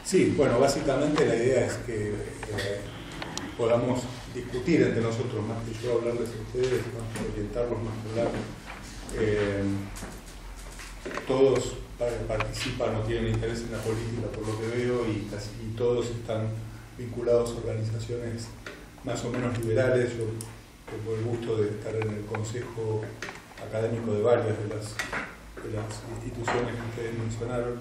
Sí, bueno, básicamente la idea es que podamos discutir entre nosotros, más que yo hablarles a ustedes, más que orientarlos, más que hablar. Todos participan o tienen interés en la política, por lo que veo, y casi todos están vinculados a organizaciones más o menos liberales. Yo tengo el gusto de estar en el consejo académico de varias de las instituciones que ustedes mencionaron.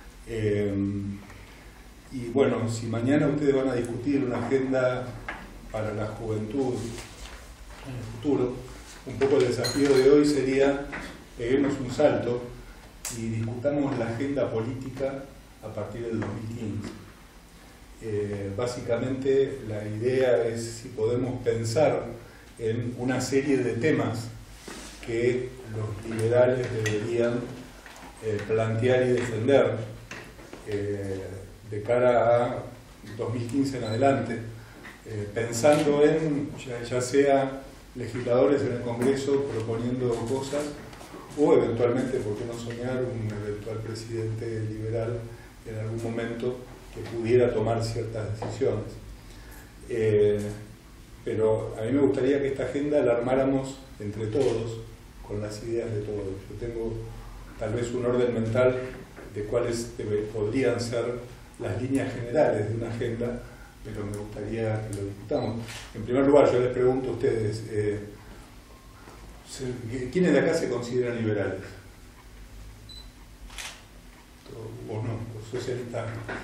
Y bueno, si mañana ustedes van a discutir una agenda para la juventud en el futuro, un poco el desafío de hoy sería peguemos un salto y discutamos la agenda política a partir del 2015. Básicamente la idea es si podemos pensar en una serie de temas que los liberales deberían plantear y defender de cara a 2015 en adelante, pensando en ya sea legisladores en el Congreso proponiendo cosas, o eventualmente, ¿por qué no soñar, un eventual presidente liberal en algún momento que pudiera tomar ciertas decisiones. Pero a mí me gustaría que esta agenda la armáramos entre todos, con las ideas de todos. Yo tengo tal vez un orden mental de cuáles podrían ser las líneas generales de una agenda, pero me gustaría que lo discutamos. En primer lugar, yo les pregunto a ustedes, ¿quiénes de acá se consideran liberales? ¿O no? ¿Los socialistas?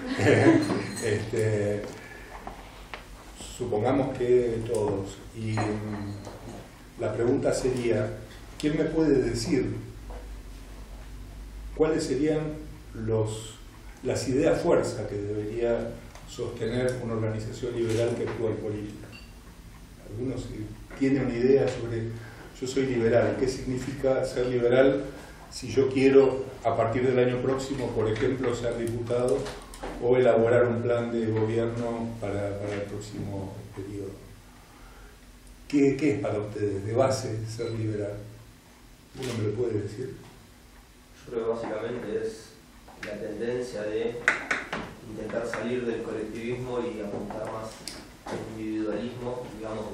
Supongamos que todos. Y la pregunta sería, ¿quién me puede decir cuáles serían las ideas fuerza que debería sostener una organización liberal que actúa en política? Algunos tienen una idea sobre, yo soy liberal, ¿qué significa ser liberal si yo quiero a partir del año próximo, por ejemplo, ser diputado o elaborar un plan de gobierno para el próximo periodo? ¿Qué es para ustedes de base ser liberal? ¿Uno me lo puede decir? Yo creo que básicamente es la tendencia de intentar salir del colectivismo y apuntar más al individualismo, digamos.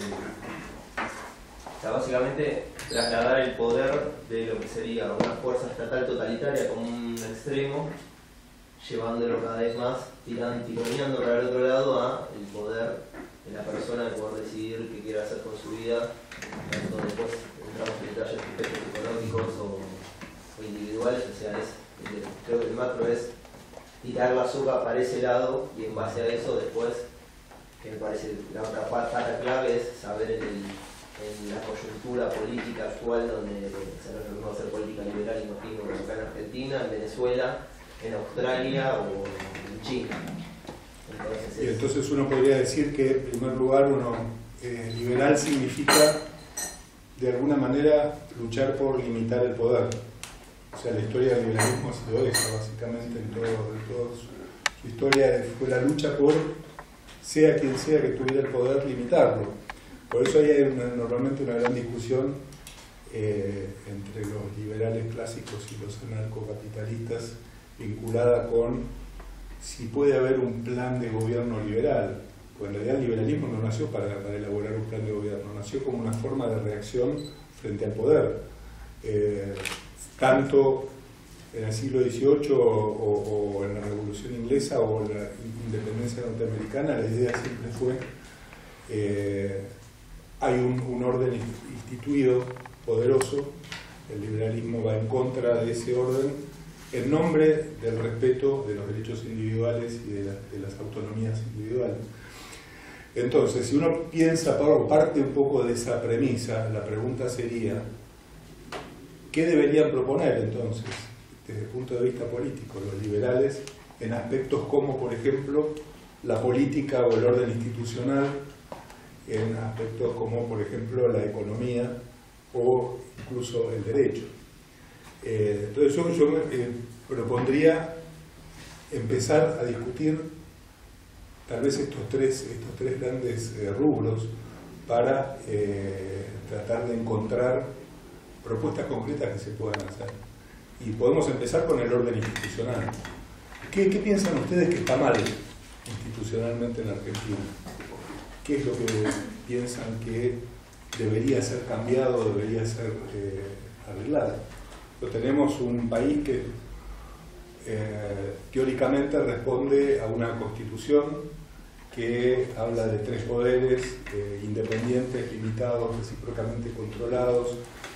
O sea, básicamente trasladar el poder de lo que sería una fuerza estatal totalitaria como un extremo, llevándolo cada vez más, tironeando para el otro lado a el poder de la persona de poder decidir qué quiere hacer con su vida, tanto después entramos en detalles económicos o individuales. O sea, creo que el macro es tirar la soga para ese lado y en base a eso después, que me parece la otra pata clave es saber en la coyuntura política actual donde se nos reconoce hacer política liberal, imagino, acá en Argentina, en Venezuela, en Australia o en China. Y entonces uno podría decir que en primer lugar liberal significa de alguna manera luchar por limitar el poder. O sea, la historia del liberalismo ha sido esa, básicamente, en toda su historia fue la lucha por, sea quien sea que tuviera el poder, limitarlo. Por eso hay normalmente una gran discusión entre los liberales clásicos y los anarcocapitalistas vinculada con si puede haber un plan de gobierno liberal. Pues en realidad el liberalismo no nació para elaborar un plan de gobierno, nació como una forma de reacción frente al poder. Tanto en el siglo XVIII o en la Revolución Inglesa o en la independencia norteamericana, la idea siempre fue hay un orden instituido poderoso, el liberalismo va en contra de ese orden en nombre del respeto de los derechos individuales y de las autonomías individuales. Entonces, si uno piensa, parte un poco de esa premisa, la pregunta sería, ¿qué deberían proponer entonces, desde el punto de vista político, los liberales en aspectos como, por ejemplo, la política o el orden institucional, en aspectos como, por ejemplo, la economía o incluso el derecho? Entonces yo me propondría empezar a discutir tal vez estos tres grandes rubros para tratar de encontrar propuestas concretas que se puedan hacer. Y podemos empezar con el orden institucional. ¿Qué piensan ustedes que está mal institucionalmente en Argentina? ¿Qué es lo que piensan que debería ser cambiado, debería ser arreglado? Tenemos un país que teóricamente responde a una constitución que habla de 3 poderes independientes, limitados, recíprocamente controlados,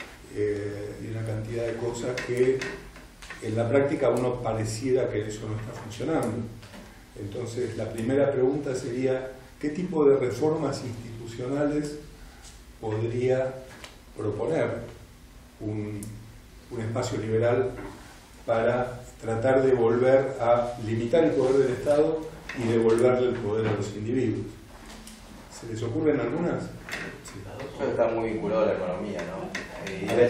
y una cantidad de cosas que en la práctica uno pareciera que eso no está funcionando. Entonces la primera pregunta sería: ¿qué tipo de reformas institucionales podría proponer un espacio liberal para tratar de volver a limitar el poder del Estado y devolverle el poder a los individuos? ¿Se les ocurren algunas? Sí. Eso está muy vinculado a la economía, ¿no? Y en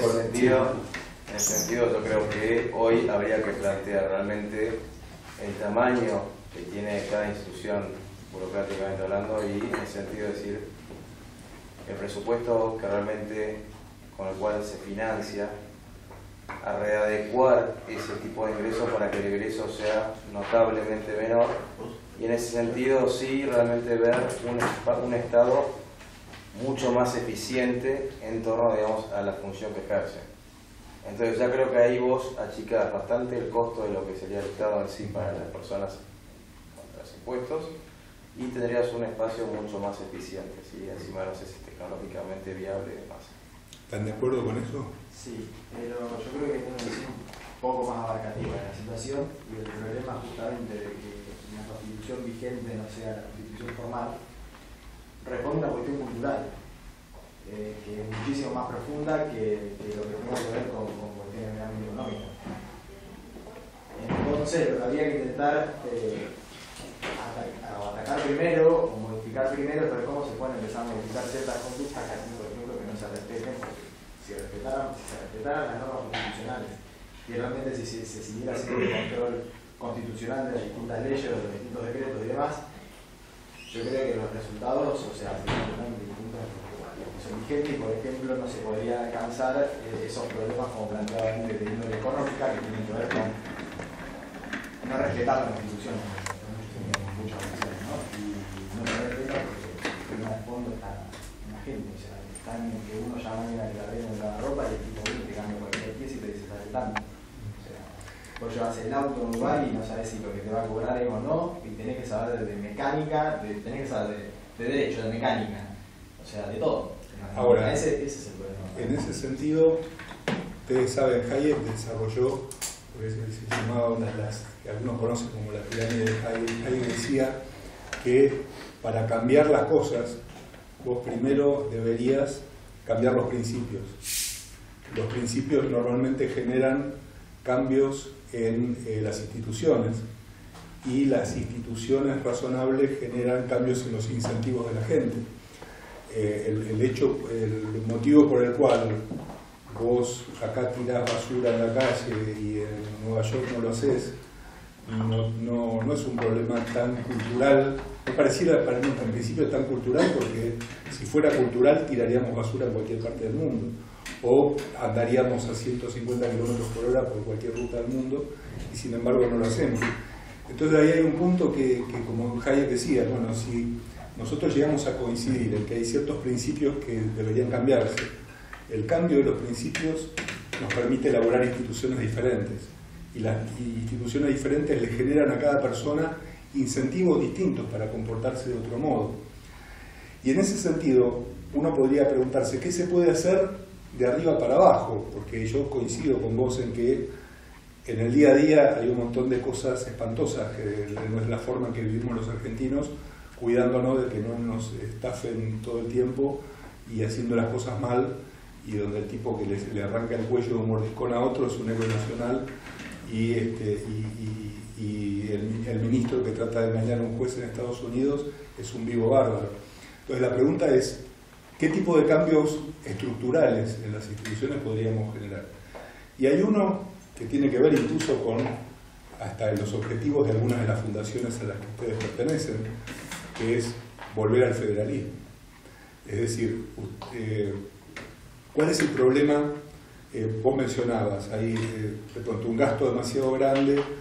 ese sentido yo creo que hoy habría que plantear realmente el tamaño que tiene cada institución burocráticamente hablando, y en ese sentido decir el presupuesto que realmente con el cual se financia, a readecuar ese tipo de ingresos para que el egreso sea notablemente menor, y en ese sentido sí realmente ver un Estado mucho más eficiente en torno, digamos, a la función que ejerce. Entonces ya creo que ahí vos achicás bastante el costo de lo que sería el Estado en sí para las personas contra los impuestos, y tendrías un espacio mucho más eficiente, ¿sí? Encima no sé si es tecnológicamente viable y demás. ¿Están de acuerdo con eso? Sí, pero yo creo que tiene que ser un poco más abarcativa la situación, y el problema justamente de que una constitución vigente no sea la constitución formal responde a una cuestión cultural, que es muchísimo más profunda que lo que tenga que ver con cuestiones meramente económicas. Entonces lo que habría que intentar atacar primero o modificar primero es ver cómo se pueden empezar a modificar ciertas conductas que hacen, por ejemplo, que no se respeten, porque si se respetaran las normas constitucionales y realmente si se siguiera haciendo el control constitucional de las distintas leyes, de los distintos decretos y demás, yo creo que los resultados, o sea, serían totalmente distintos a los que son vigentes, y por ejemplo no se podría alcanzar esos problemas como planteaba antes de índole económica, que tienen que ver con no respetar la constitución en muchas ocasiones, ¿no? Y no se respeta porque en el fondo está la gente, o sea, están en que uno llama a que la arregla en la ropa y el tipo viene y te cambia cualquier pieza y te dice está retando. O sea, vos llevas el auto a un lugar y no sabes si lo que te va a cobrar es o no, y tenés que saber de mecánica, tenés que saber de derecho, de mecánica, o sea, de todo. Ahora, ese es el problema. En ese sentido, ustedes saben, Hayek desarrolló, porque se llamaba una de las que algunos conocen como la pirámide de Hayek. Hayek decía que para cambiar las cosas, vos primero deberías cambiar los principios. Los principios normalmente generan cambios en las instituciones, y las instituciones razonables generan cambios en los incentivos de la gente. El motivo por el cual vos acá tirás basura en la calle y en Nueva York no lo haces, no es un problema tan cultural. Me pareciera para mí en principio tan cultural, porque si fuera cultural tiraríamos basura en cualquier parte del mundo, o andaríamos a 150 km/h por cualquier ruta del mundo, y sin embargo no lo hacemos. Entonces ahí hay un punto que como Hayek decía, bueno, si nosotros llegamos a coincidir en que hay ciertos principios que deberían cambiarse, el cambio de los principios nos permite elaborar instituciones diferentes, y las instituciones diferentes le generan a cada persona incentivos distintos para comportarse de otro modo. Y en ese sentido uno podría preguntarse ¿qué se puede hacer de arriba para abajo? Porque yo coincido con vos en que en el día a día hay un montón de cosas espantosas, que no es la forma en que vivimos los argentinos, cuidándonos de que no nos estafen todo el tiempo y haciendo las cosas mal, y donde el tipo que le arranca el cuello de un mordiscón a otro es un héroe nacional, y el ministro que trata de engañar a un juez en Estados Unidos es un vivo bárbaro. Entonces la pregunta es, ¿qué tipo de cambios estructurales en las instituciones podríamos generar? Y hay uno que tiene que ver incluso con hasta los objetivos de algunas de las fundaciones a las que ustedes pertenecen, que es volver al federalismo. Es decir, ¿cuál es el problema? Vos mencionabas ahí de pronto un gasto demasiado grande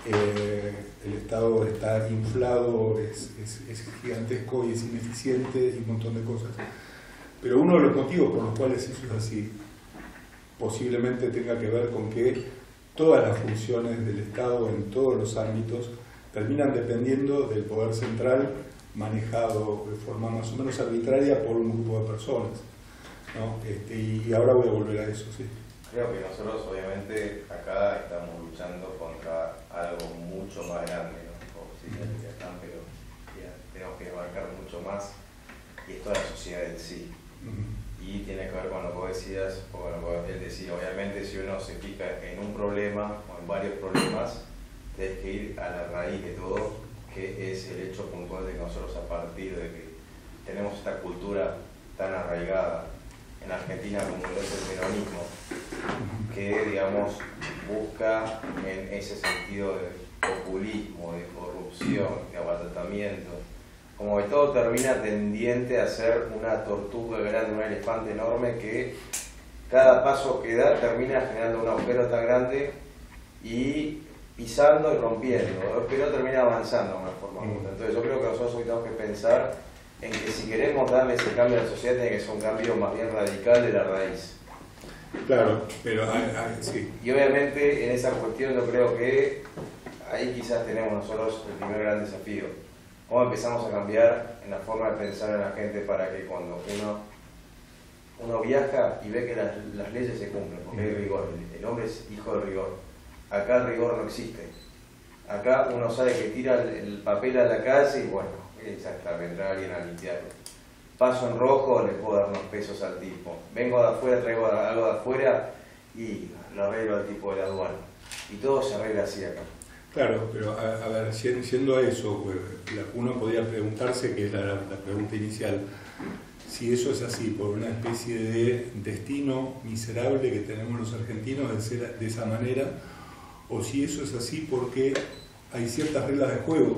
el Estado está inflado, es gigantesco y es ineficiente y un montón de cosas. Pero uno de los motivos por los cuales eso es así posiblemente tenga que ver con que todas las funciones del Estado en todos los ámbitos terminan dependiendo del poder central manejado de forma más o menos arbitraria por un grupo de personas, ¿no? Y ahora voy a volver a eso, sí. Creo que nosotros obviamente acá estamos luchando contra algo mucho más grande, ¿no? Pero ya, tenemos que abarcar mucho más, y es toda la sociedad en sí. Y tiene que ver con lo que vos decías, o con lo que él decía, obviamente si uno se fija en un problema o en varios problemas, tienes que ir a la raíz de todo, que es el hecho puntual de que nosotros, a partir de que tenemos esta cultura tan arraigada en Argentina como lo es el peronismo, que digamos busca en ese sentido de populismo, de corrupción, de abaratamiento, como que todo termina tendiente a ser una tortuga grande, un elefante enorme que cada paso que da termina generando un agujero tan grande y pisando y rompiendo, pero termina avanzando de una forma u otra. Entonces yo creo que nosotros hoy tenemos que pensar en que si queremos darle ese cambio a la sociedad, tiene que ser un cambio más bien radical de la raíz. Claro, pero sí. Y obviamente en esa cuestión yo creo que ahí quizás tenemos nosotros el primer gran desafío. ¿Cómo empezamos a cambiar en la forma de pensar en la gente para que cuando uno viaja y ve que las leyes se cumplen, porque hay rigor, el hombre es hijo de rigor. Acá el rigor no existe. Acá uno sabe que tira el papel a la calle y bueno, exactamente, vendrá alguien a limpiarlo. Paso en rojo, le puedo dar unos pesos al tipo. Vengo de afuera, traigo algo de afuera y lo arreglo al tipo de la aduana. Y todo se arregla así acá. Claro, pero a ver, yendo a eso, uno podría preguntarse, que es la pregunta inicial, si eso es así por una especie de destino miserable que tenemos los argentinos de ser de esa manera, o si eso es así porque hay ciertas reglas de juego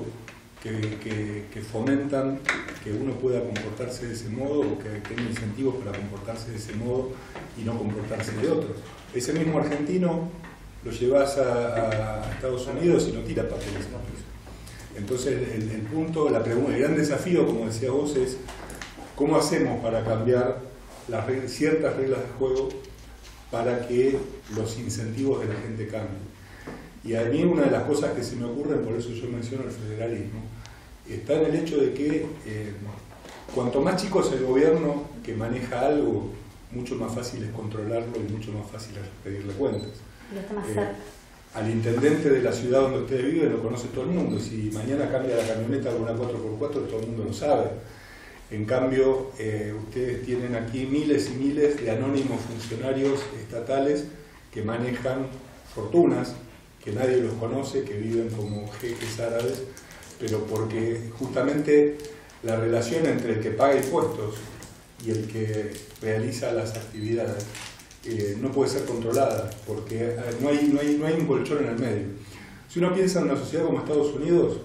que fomentan que uno pueda comportarse de ese modo, o que tenga incentivos para comportarse de ese modo y no comportarse de otro. Ese mismo argentino lo llevas a Estados Unidos y no tira papeles en el piso. Entonces el punto, la pregunta, el gran desafío, como decía vos, es ¿cómo hacemos para cambiar ciertas reglas de juego para que los incentivos de la gente cambien? Y a mí una de las cosas que se me ocurren, por eso yo menciono el federalismo, está en el hecho de que cuanto más chico es el gobierno que maneja algo, mucho más fácil es controlarlo y mucho más fácil es pedirle cuentas. Al intendente de la ciudad donde ustedes viven lo conoce todo el mundo. Si mañana cambia la camioneta a una 4x4, todo el mundo lo sabe. En cambio, ustedes tienen aquí miles y miles de anónimos funcionarios estatales que manejan fortunas, que nadie los conoce, que viven como jeques árabes, pero porque justamente la relación entre el que paga impuestos y el que realiza las actividades no puede ser controlada, porque no hay un colchón en el medio. Si uno piensa en una sociedad como Estados Unidos,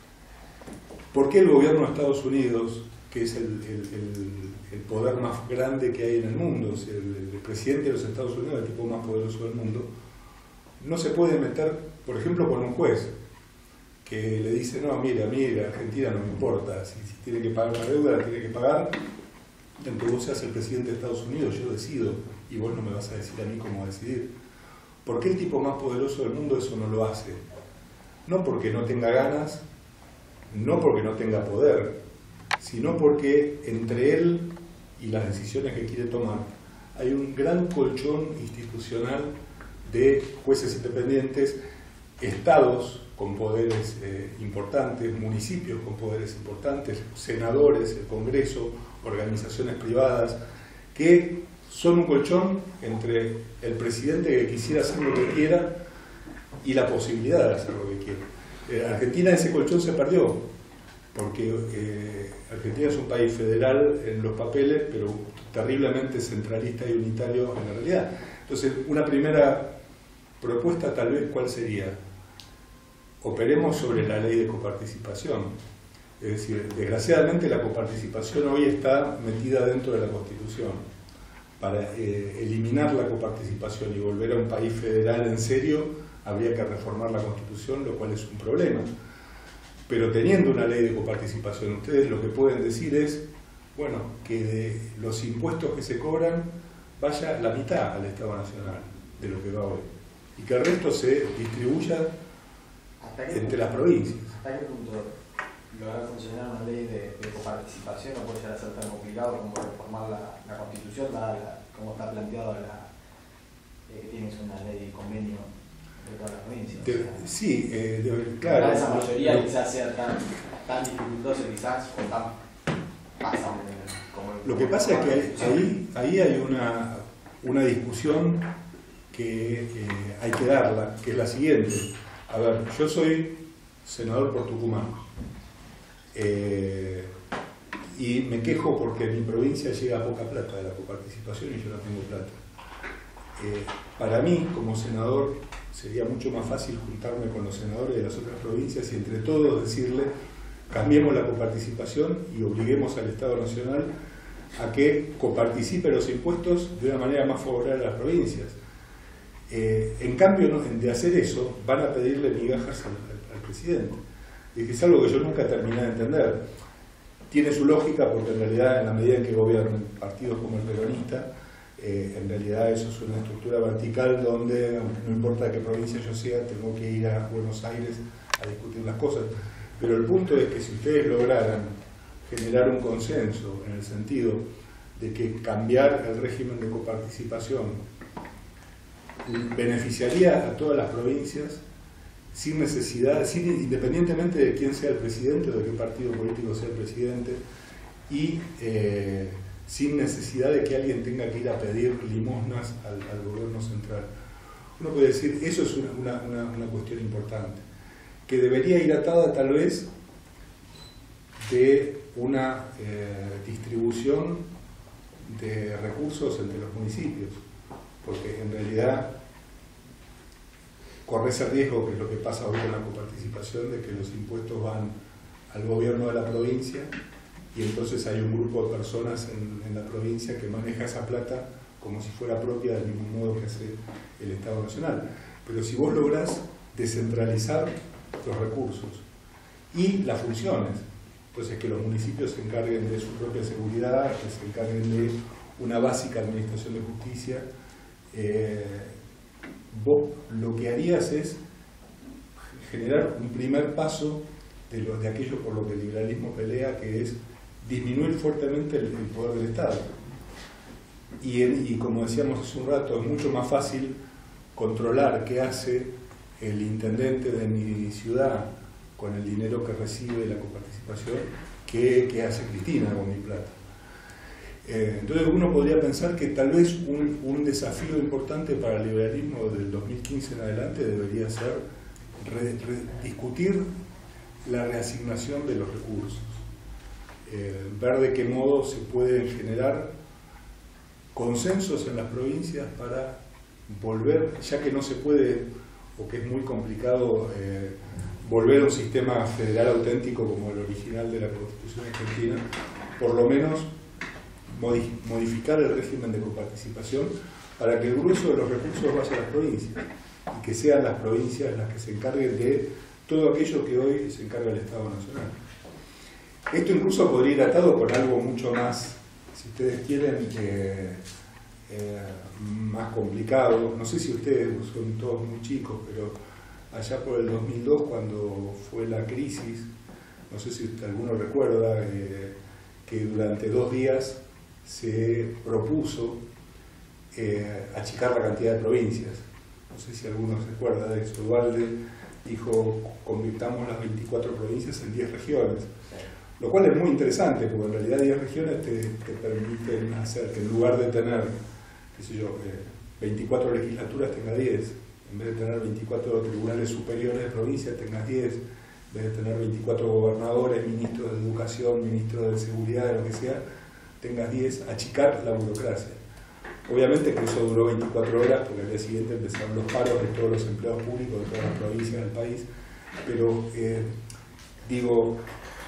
¿por qué el gobierno de Estados Unidos, que es el poder más grande que hay en el mundo, es el presidente de los Estados Unidos, el tipo más poderoso del mundo, no se puede meter, por ejemplo, con un juez que le dice, no, mira, a mí la Argentina no me importa, si tiene que pagar una deuda, la tiene que pagar, aunque vos seas el presidente de Estados Unidos, yo decido, y vos no me vas a decir a mí cómo decidir. ¿Por qué el tipo más poderoso del mundo eso no lo hace? No porque no tenga ganas, no porque no tenga poder, sino porque entre él y las decisiones que quiere tomar hay un gran colchón institucional de jueces independientes, estados con poderes importantes, municipios con poderes importantes, senadores, el Congreso, organizaciones privadas, que son un colchón entre el presidente que quisiera hacer lo que quiera y la posibilidad de hacer lo que quiera. Argentina ese colchón se perdió, porque Argentina es un país federal en los papeles, pero terriblemente centralista y unitario en la realidad. Entonces, una primera propuesta tal vez, ¿cuál sería? Operemos sobre la ley de coparticipación. Es decir, desgraciadamente la coparticipación hoy está metida dentro de la Constitución. Para eliminar la coparticipación y volver a un país federal en serio, habría que reformar la Constitución, lo cual es un problema. Pero teniendo una ley de coparticipación, ustedes lo que pueden decir es, bueno, que de los impuestos que se cobran vaya la mitad al Estado Nacional de lo que va hoy, y que el resto se distribuya entre las provincias. ¿Hasta qué punto lograr funcionar una ley de coparticipación no puede llegar a ser tan complicado como reformar la Constitución, dada como está planteado que tienes una ley y convenio de todas las provincias? Sí, claro. Esa mayoría quizás sea tan dificultoso, quizás, o tan pasa como lo que pasa es que ahí hay una discusión que hay que darla, que es la siguiente. A ver, yo soy senador por Tucumán y me quejo porque en mi provincia llega poca plata de la coparticipación y yo no tengo plata. Para mí, como senador, sería mucho más fácil juntarme con los senadores de las otras provincias y entre todos decirle: cambiemos la coparticipación y obliguemos al Estado Nacional a que coparticipe los impuestos de una manera más favorable a las provincias. En cambio, de hacer eso, van a pedirle migajas al presidente. Y es algo que yo nunca terminé de entender. Tiene su lógica porque en realidad, en la medida en que gobiernan partidos como el peronista, en realidad eso es una estructura vertical donde, no importa de qué provincia yo sea, tengo que ir a Buenos Aires a discutir las cosas. Pero el punto es que si ustedes lograran generar un consenso en el sentido de que cambiar el régimen de coparticipación beneficiaría a todas las provincias sin necesidad, independientemente de quién sea el presidente o de qué partido político sea el presidente, y sin necesidad de que alguien tenga que ir a pedir limosnas al gobierno central. Uno puede decir, eso es una cuestión importante, que debería ir atada tal vez de una distribución de recursos entre los municipios, porque en realidad corre ese riesgo, que es lo que pasa hoy con la coparticipación, de que los impuestos van al gobierno de la provincia y entonces hay un grupo de personas en la provincia que maneja esa plata como si fuera propia, del mismo modo que hace el Estado Nacional. Pero si vos lográs descentralizar los recursos y las funciones, entonces que los municipios se encarguen de su propia seguridad, que se encarguen de una básica administración de justicia, vos lo que harías es generar un primer paso de aquello por lo que el liberalismo pelea, que es disminuir fuertemente el poder del Estado. Y como decíamos hace un rato, es mucho más fácil controlar qué hace el intendente de mi ciudad con el dinero que recibe de la coparticipación que qué hace Cristina con mi plata. Entonces uno podría pensar que tal vez un desafío importante para el liberalismo del 2015 en adelante debería ser discutir la reasignación de los recursos, ver de qué modo se pueden generar consensos en las provincias para volver, ya que no se puede o que es muy complicado volver a un sistema federal auténtico como el original de la Constitución argentina, por lo menos modificar el régimen de coparticipación para que el grueso de los recursos vaya a las provincias y que sean las provincias las que se encarguen de todo aquello que hoy se encarga el Estado Nacional. Esto incluso podría ir atado con algo mucho más, si ustedes quieren, más complicado. No sé si ustedes son todos muy chicos, pero allá por el 2002, cuando fue la crisis, no sé si alguno recuerda que durante 2 días se propuso achicar la cantidad de provincias. No sé si alguno se acuerda de eso. Duhalde dijo: convirtamos las 24 provincias en 10 regiones. Lo cual es muy interesante, porque en realidad 10 regiones te permiten hacer que en lugar de tener, qué sé yo, 24 legislaturas tengas 10, en vez de tener 24 tribunales superiores de provincia tengas 10, en vez de tener 24 gobernadores, ministros de educación, ministros de seguridad, de lo que sea, tengas 10, achicar la burocracia. Obviamente que eso duró 24 horas, porque al día siguiente empezaron los paros de todos los empleados públicos de todas las provincias del país, pero digo,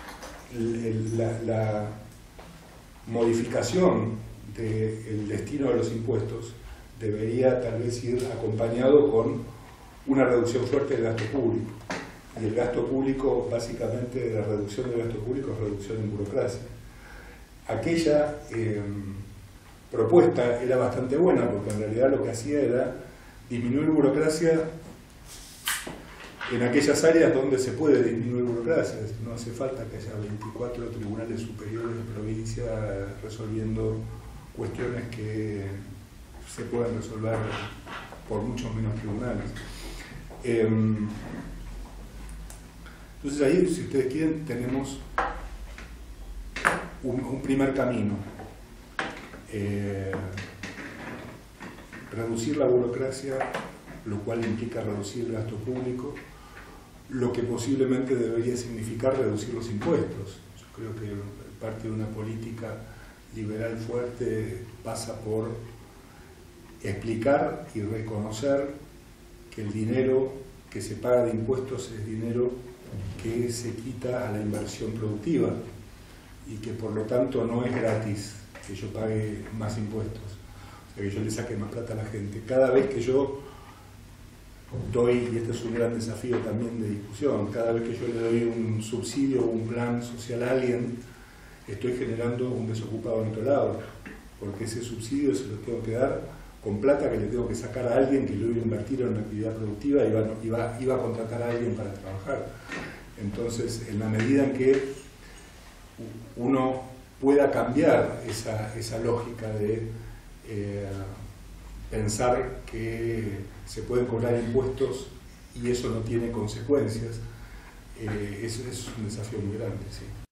la modificación del destino de los impuestos debería tal vez ir acompañado con una reducción fuerte del gasto público. Y el gasto público, básicamente, la reducción del gasto público es reducción en burocracia. Aquella propuesta era bastante buena, porque en realidad lo que hacía era disminuir burocracia en aquellas áreas donde se puede disminuir burocracia. No hace falta que haya 24 tribunales superiores de provincia resolviendo cuestiones que se pueden resolver por muchos menos tribunales. Entonces ahí, si ustedes quieren, tenemos un primer camino. Reducir la burocracia, lo cual implica reducir el gasto público, lo que posiblemente debería significar reducir los impuestos. Yo creo que parte de una política liberal fuerte pasa por explicar y reconocer que el dinero que se paga de impuestos es dinero que se quita a la inversión productiva y que por lo tanto no es gratis que yo pague más impuestos, o sea, que yo le saque más plata a la gente. Cada vez que yo doy, y este es un gran desafío también de discusión, cada vez que yo le doy un subsidio o un plan social a alguien, estoy generando un desocupado en otro lado, porque ese subsidio se lo tengo que dar con plata que le tengo que sacar a alguien que lo iba a invertir en una actividad productiva y iba a contratar a alguien para trabajar. Entonces, en la medida en que uno pueda cambiar esa lógica de pensar que se pueden cobrar impuestos y eso no tiene consecuencias, eso es un desafío muy grande, sí.